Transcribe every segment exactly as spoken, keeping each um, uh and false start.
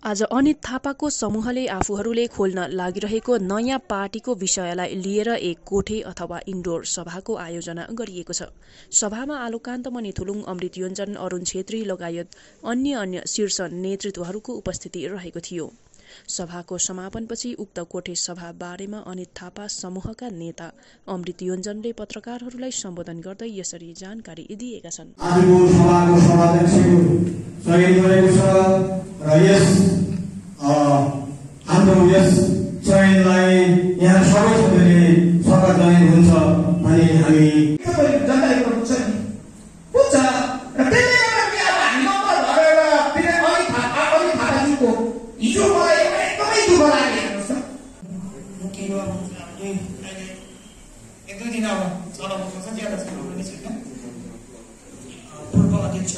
आज अनित थापाको समूहले आफूहरूले खोल्न लागिरहेको नयाँ पार्टीको विषयलाई लिएर एक कोठे अथवा इन्डोर सभाको आयोजना गरिएको छ। सभामा आलोकान्तमणि थुलुङ, अमृत योञ्जन, अरुण छेत्री लगायत अन्य अन्य शीर्ष नेतृत्वहरूको उपस्थिति रहेको थियो। सभाको समापनपछि उक्त कोठे सभा बारेमा अनित थापा समूहका नेता अमृत योञ्जनले पत्रकारहरूलाई सम्बोधन गर्दै यसरी जानकारी दिएका छन्। आजको सभाको सभाध्यक्षको चयन गरेको छ र यस हाम्रो यस चयनलाई यहाँ सबै सबैले स्वागत गर्ने हुन्छ भने हामी जनताले बुझ्छ नि बुझ्छ र त्यसले गर्दा के अब हामी नम्बर भरेर फेरि अलिक थाहा अलिक थाहाजीको हिजो मलाई एकदमै दुःख लाग्यो। हेर्नुहोस् त के हो हामीले एक दुई दिन अब चलाउनु सक्छ, ज्यादा छैन पनि छैन। पूर्व अध्यक्ष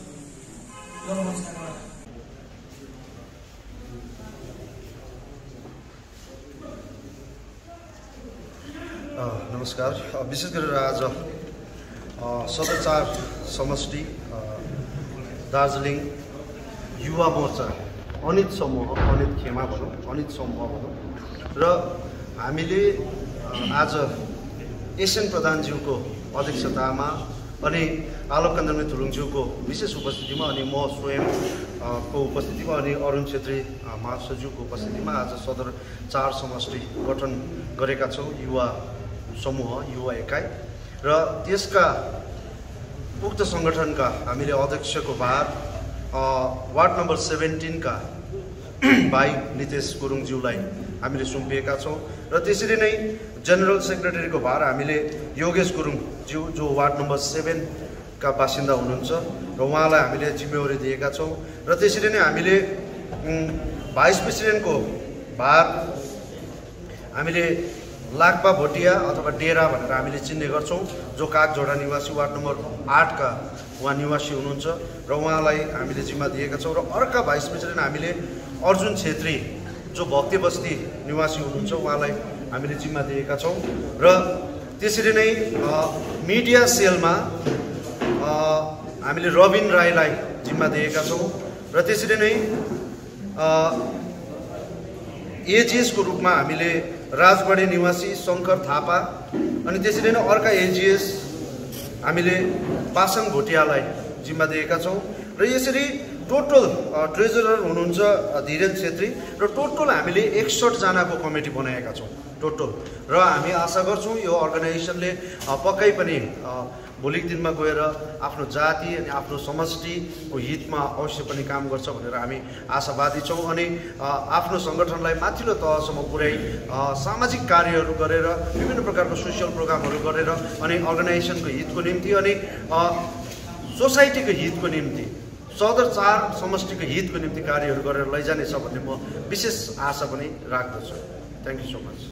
नमस्कार। विशेष गरेर आज सदर चार समष्टि दार्जिलिङ युवा मोर्चा अनित समूह, अनित खेमा भनौँ, अनित समूह भनौँ र हामीले आज एसएन प्रधानज्यूको अध्यक्षतामा अनि आलोकान्तमणि थुलुङज्यूको विशेष उपस्थितिमा अनि म स्वयं को उपस्थितिमा अनि अरुण छेत्री महासचिवको उपस्थितिमा आज सदर चार समष्टि गठन गरेका छौँ, युवा समूह, युवा एकाइ। र त्यसका उक्त सङ्गठनका हामीले अध्यक्षको भार वार्ड नम्बर सेभेन्टिन का भाइ नितेश गुरुङज्यूलाई हामीले सुम्पिएका छौँ र त्यसरी नै जनरल सेक्रेटरीको भार हामीले योगेश गुरुङज्यू जो वार्ड नम्बर सेभेन का बासिन्दा हुनुहुन्छ र उहाँलाई हामीले जिम्मेवारी दिएका छौँ र त्यसरी नै हामीले भाइस प्रेसिडेन्टको भार हामीले लाक्पा भोटिया अथवा डेरा भनेर हामीले चिन्ने गर्छौँ, जो कागझोडा निवासी वार्ड नम्बर आठ का उहाँ निवासी हुनुहुन्छ र उहाँलाई हामीले जिम्मा दिएका छौँ। र अर्का भाइस प्रेसिडेन्ट हामीले अर्जुन छेत्री जो भक्ति बस्ती निवासी हुनुहुन्छ उहाँलाई हामीले जिम्मा दिएका छौँ र त्यसरी नै मिडिया सेलमा हामीले रबिन राईलाई जिम्मा दिएका छौँ र त्यसरी नै एजिएसको रूपमा हामीले राजबाडी निवासी शङ्कर थापा अनि त्यसरी नै अर्का एजिएस हामीले पासाङ भोटियालाई जिम्मा दिएका छौँ र यसरी टोटल ट्रेजरर हुनुहुन्छ धीरेन छेत्री र टोटल हामीले एकसठ जनाको कमिटी बनाएका छौँ टोटल। र हामी आशा गर्छौँ यो अर्गनाइजेसनले पक्कै पनि भोलिको दिनमा गएर आफ्नो जाति अनि आफ्नो समष्टिको हितमा अवश्य पनि काम गर्छ भनेर हामी आशावादी छौँ अनि आफ्नो सङ्गठनलाई माथिल्लो तहसम्म पुर्याइ सामाजिक कार्यहरू गरेर विभिन्न प्रकारको सोसियल प्रोग्रामहरू गरेर अनि अर्गनाइजेसनको हितको निम्ति अनि सोसाइटीको हितको निम्ति सदर चार समष्टिको हितको निम्ति कार्यहरू गरेर लैजानेछ भन्ने म विशेष आशा पनि राख्दछु। Thank you so much.